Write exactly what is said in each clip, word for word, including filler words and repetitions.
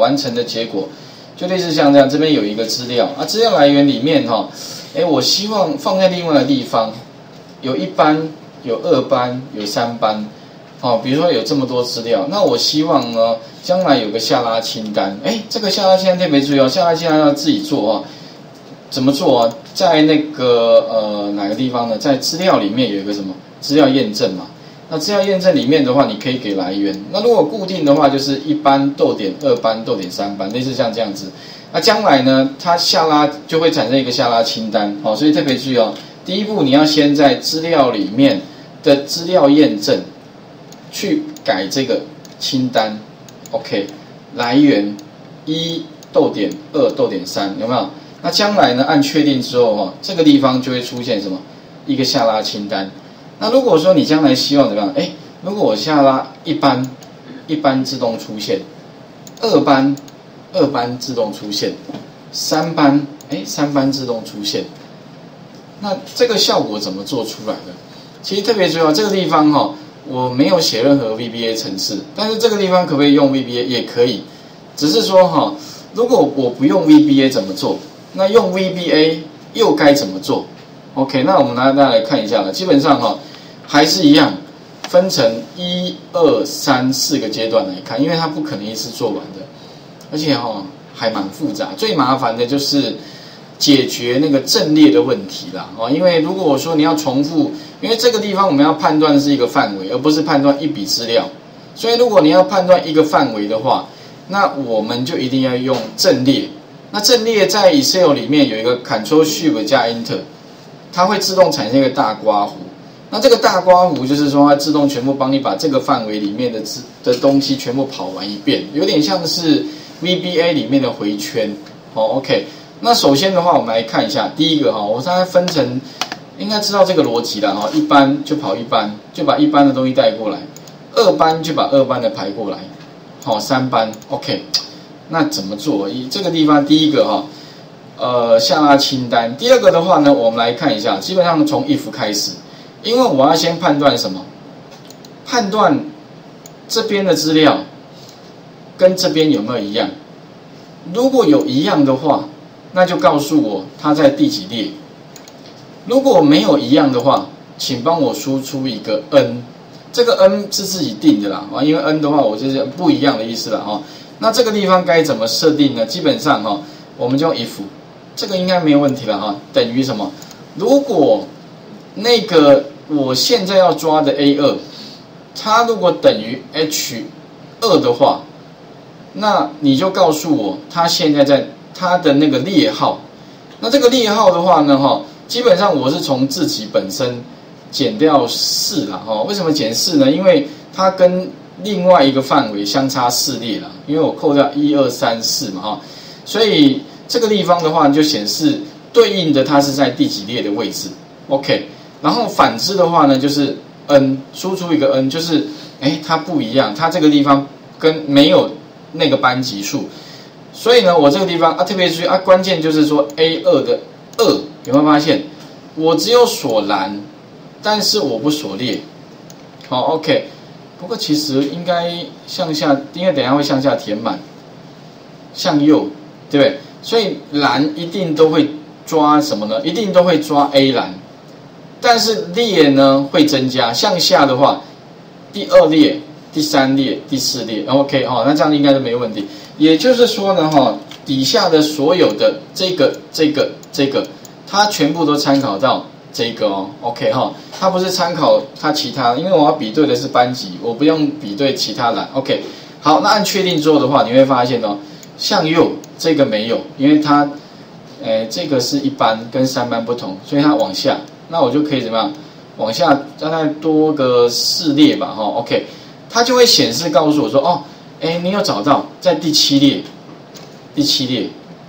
完成的结果，就类似像这样，这边有一个资料啊，资料来源里面哈，哎，我希望放在另外的地方，有一班、有二班、有三班，好，比如说有这么多资料，那我希望呢，将来有个下拉清单，哎，这个下拉清单特别注意哦，下拉清单要自己做哦。怎么做啊？在那个呃哪个地方呢？在资料里面有一个什么资料验证嘛？那资料验证里面的话，你可以给来源。那如果固定的话，就是一班逗点二班逗点三班，类似像这样子。那将来呢，它下拉就会产生一个下拉清单，好、哦，所以特别注意哦。第一步，你要先在资料里面的资料验证去改这个清单 ，OK， 来源一逗点二逗点三，有没有？那将来呢？按确定之后哈，这个地方就会出现什么？一个下拉清单。那如果说你将来希望怎么样？哎，如果我下拉一班，一班自动出现；二班，二班自动出现；三班，哎，三班自动出现。那这个效果怎么做出来的？其实特别重要，这个地方哈，我没有写任何 V B A 程式，但是这个地方可不可以用 V B A？ 也可以，只是说哈，如果我不用 V B A 怎么做？那用 V B A 又该怎么做 ？OK， 那我们来大家来看一下了。基本上哈，还是一样，分成一二三四个阶段来看，因为它不可能一次做完的，而且哈还蛮复杂。最麻烦的就是解决那个阵列的问题啦。哦，因为如果我说你要重复，因为这个地方我们要判断的是一个范围，而不是判断一笔资料。所以如果你要判断一个范围的话，那我们就一定要用阵列。那阵列在 Excel 里面有一个 Ctrl Shift 加 Enter， 它会自动产生一个大刮弧。那这个大刮弧就是说，它自动全部帮你把这个范围里面的的东西全部跑完一遍，有点像是 V B A 里面的回圈。哦 ，OK。那首先的话，我们来看一下，第一个哈，我大概分成，应该知道这个逻辑了哈。一班就跑一班，就把一班的东西带过来；二班就把二班的排过来。好，三班 OK。那怎么做？以这个地方，第一个哈，呃，下拉清单。第二个的话呢，我们来看一下，基本上从 if 开始，因为我要先判断什么？判断这边的资料跟这边有没有一样。如果有一样的话，那就告诉我它在第几列。如果没有一样的话，请帮我输出一个 n。这个 n 是自己定的啦，啊，因为 n 的话，我就是不一样的意思啦，哈。那这个地方该怎么设定呢？基本上哈，我们就用 if， 这个应该没有问题了哈。等于什么？如果那个我现在要抓的 A 二，它如果等于 H 二的话，那你就告诉我它现在在它的那个列号。那这个列号的话呢，哈，基本上我是从自己本身减掉四啦，哈。为什么减四呢？因为它跟另外一个范围相差四列了，因为我扣掉一二三四嘛哈，所以这个地方的话就显示对应的它是在第几列的位置 ，OK。然后反之的话呢，就是 n 输出一个 n， 就是哎它不一样，它这个地方跟没有那个班级数，所以呢我这个地方啊特别注意啊，关键就是说 A 二的二有没有发现？我只有锁栏，但是我不锁列，好 OK。不过其实应该向下，因为等一下会向下填满，向右，对不对？所以栏一定都会抓什么呢？一定都会抓 A 栏，但是列呢会增加。向下的话，第二列、第三列、第四列 ，OK 哈、哦，那这样应该都没问题。也就是说呢，哈，底下的所有的这个、这个、这个，它全部都参考到这个哦 ，OK 哈、哦，它不是参考它其他，因为我要比对的是班级，我不用比对其他栏 ，OK。好，那按确定之后的话，你会发现哦，向右这个没有，因为它，诶，这个是一班跟三班不同，所以它往下，那我就可以怎么样？往下大概多个四列吧，哈 ，OK， 它就会显示告诉我说，哦，哎，你有找到在第七列，第七列。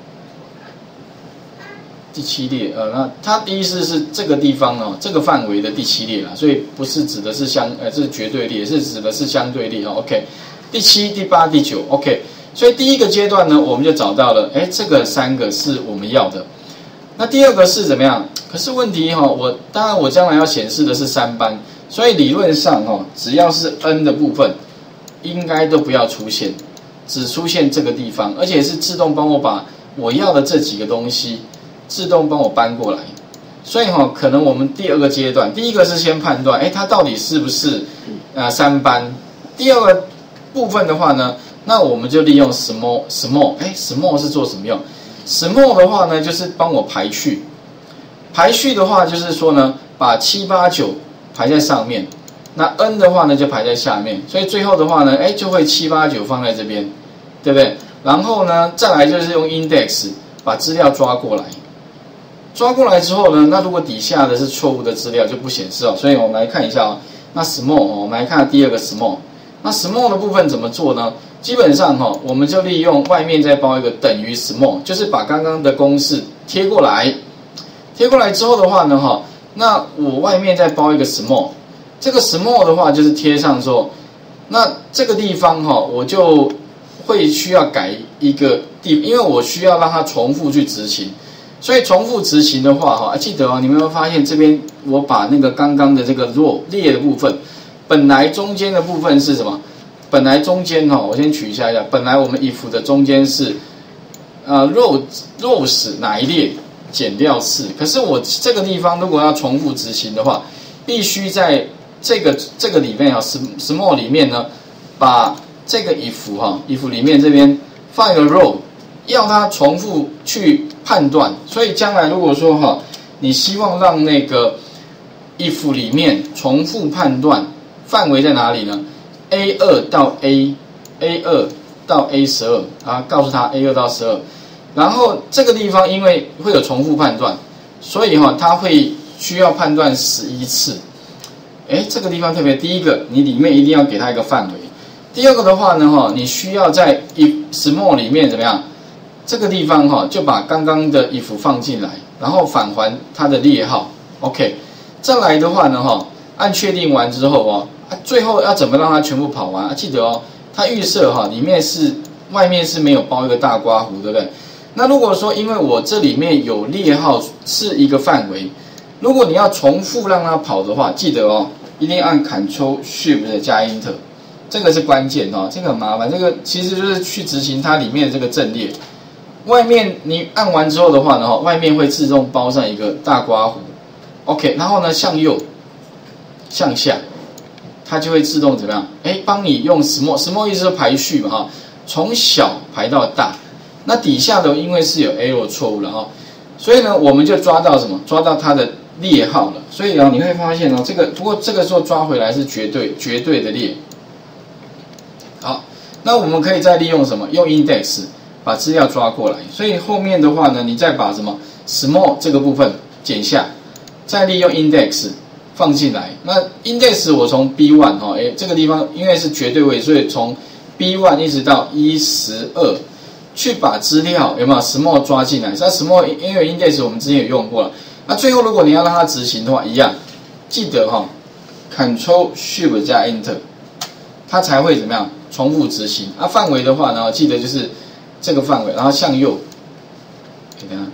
第七列，呃，那它的意思是这个地方哦，这个范围的第七列啦，所以不是指的是相，呃，这是绝对列，是指的是相对列哦 ，OK。第七、第八、第九 ，OK。所以第一个阶段呢，我们就找到了，哎，这个三个是我们要的。那第二个是怎么样？可是问题哈、哦，我当然我将来要显示的是三班，所以理论上哈、哦，只要是 n 的部分，应该都不要出现。 只出现这个地方，而且是自动帮我把我要的这几个东西自动帮我搬过来。所以哈、哦，可能我们第二个阶段，第一个是先判断，哎，它到底是不是呃三班。第二个部分的话呢，那我们就利用 small small， 哎 small 是做什么用 ？small 的话呢，就是帮我排序。排序的话，就是说呢，把七八九排在上面，那 n 的话呢就排在下面，所以最后的话呢，哎，就会七八九放在这边，对不对？然后呢，再来就是用 index 把资料抓过来。抓过来之后呢，那如果底下的是错误的资料就不显示哦，所以我们来看一下哦。那 small 哦，我们来看第二个 small。那 small 的部分怎么做呢？基本上哈、哦，我们就利用外面再包一个等于 small， 就是把刚刚的公式贴过来。贴过来之后的话呢，哈，那我外面再包一个 small。这个 small 的话就是贴上之后，那这个地方哈、哦，我就会需要改一个地，因为我需要让它重复去执行。所以重复执行的话，哈，记得哦，你们有没有发现这边我把那个刚刚的这个 row 列的部分，本来中间的部分是什么？本来中间哈，我先取一下一下，本来我们 if 的中间是呃 row rows 哪一列减掉四，可是我这个地方如果要重复执行的话，必须在这个这个里面啊 small 里面呢，把这个 if 哈 if 里面这边放一个 row。要它重复去判断，所以将来如果说哈，你希望让那个 if 里面重复判断范围在哪里呢 ？A 二到 A，A 二到 A 十二啊，告诉他 A 二到十二，然后这个地方因为会有重复判断，所以哈，它会需要判断十一次。哎，这个地方特别，第一个你里面一定要给它一个范围，第二个的话呢哈，你需要在 if small 里面怎么样？这个地方哈，就把刚刚的 if 放进来，然后返还它的列号 ，OK。再来的话呢哈，按确定完之后哦，啊，最后要怎么让它全部跑完啊？记得哦，它预设哈，里面是外面是没有包一个大刮胡，对不对？那如果说因为我这里面有列号是一个范围，如果你要重复让它跑的话，记得哦，一定按 Ctrl Shift 加 Enter， 这个是关键哦，这个很麻烦，这个其实就是去执行它里面的这个阵列。外面你按完之后的话呢，外面会自动包上一个大刮胡 ，OK， 然后呢向右、向下，它就会自动怎么样？哎，帮你用 small small 意思是排序嘛哈，从小排到大。那底下的因为是有 error 错误了哈，所以呢我们就抓到什么？抓到它的列号了。所以啊你会发现哦，这个不过这个时候抓回来是绝对绝对的列。好，那我们可以再利用什么？用 index。把资料抓过来，所以后面的话呢，你再把什么 small 这个部分剪下，再利用 index 放进来。那 index 我从 B 一 哈，哎，这个地方因为是绝对位，所以从 B 一 一直到一十二，去把资料有没有 small 抓进来？那 small 因为 index 我们之前也用过了。那最后如果你要让它执行的话，一样，记得哈 ，Ctrl Shift 加 Enter， 它才会怎么样重复执行。啊，范围的话呢，记得就是。这个范围，然后向右，给大家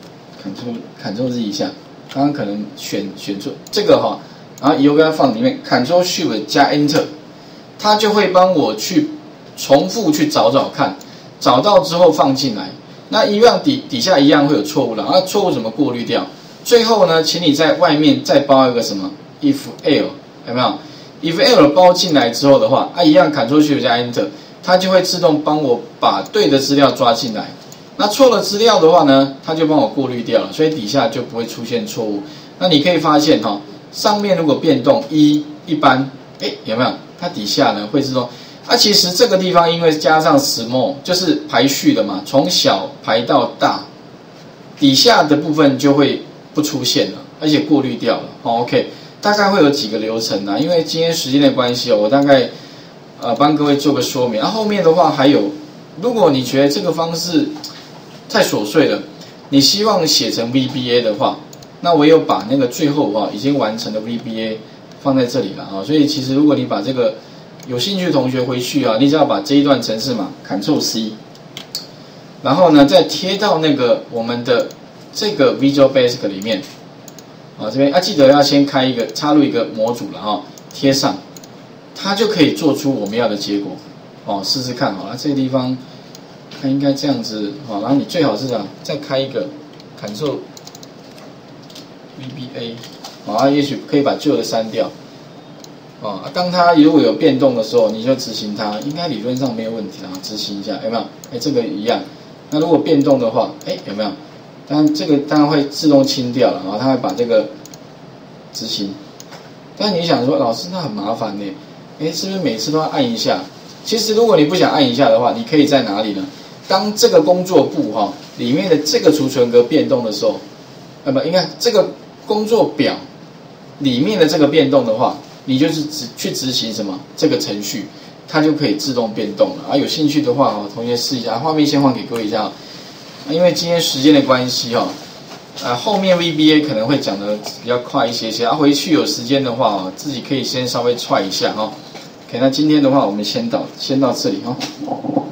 Ctrl Ctrl Z 一下，刚刚可能选选错这个哈，然后以后给它放里面 Ctrl Shift 加 Enter， 它就会帮我去重复去找找看，找到之后放进来。那一样底底下一样会有错误了，那错误怎么过滤掉？最后呢，请你在外面再包一个什么 if L 有没有 ？if L 包进来之后的话，啊一样 Ctrl Shift 加 Enter。它就会自动帮我把对的资料抓进来，那错了资料的话呢，它就帮我过滤掉了，所以底下就不会出现错误。那你可以发现哈、哦，上面如果变动一一般，哎有没有？它底下呢会自动。啊，其实这个地方因为加上 small 就是排序的嘛，从小排到大，底下的部分就会不出现了，而且过滤掉了。哦 OK， 大概会有几个流程啊，因为今天时间的关系哦，我大概。呃，帮各位做个说明。然、啊、后面的话还有，如果你觉得这个方式太琐碎了，你希望写成 V B A 的话，那我有把那个最后啊已经完成的 V B A 放在这里了啊。所以其实如果你把这个有兴趣的同学回去啊，你只要把这一段程式码 Ctrl C， 然后呢再贴到那个我们的这个 Visual Basic 里面啊，这边啊记得要先开一个插入一个模组了哈、啊，贴上。它就可以做出我们要的结果。 哦，试试看好了。这个地方它应该这样子，好，然后你最好是这样，再开一个 Ctrl V B A， 好，也许可以把旧的删掉。啊，当它如果有变动的时候，你就执行它，应该理论上没有问题啊。执行一下，有没有？哎，这个一样。那如果变动的话，哎，有没有？当然这个当然会自动清掉了，然后它会把这个执行。但你想说，老师那很麻烦呢，哎，是不是每次都要按一下？其实如果你不想按一下的话，你可以在哪里呢？当这个工作簿哈、哦、里面的这个储存格变动的时候，啊不，应该这个工作表里面的这个变动的话。你就是执去执行什么这个程序，它就可以自动变动了啊！有兴趣的话哦，同学试一下，画面先换给各位一下，因为今天时间的关系哈，啊后面 V B A 可能会讲的比较快一些些，啊回去有时间的话哦，自己可以先稍微踹一下哈。OK， 那今天的话我们先到先到这里哈。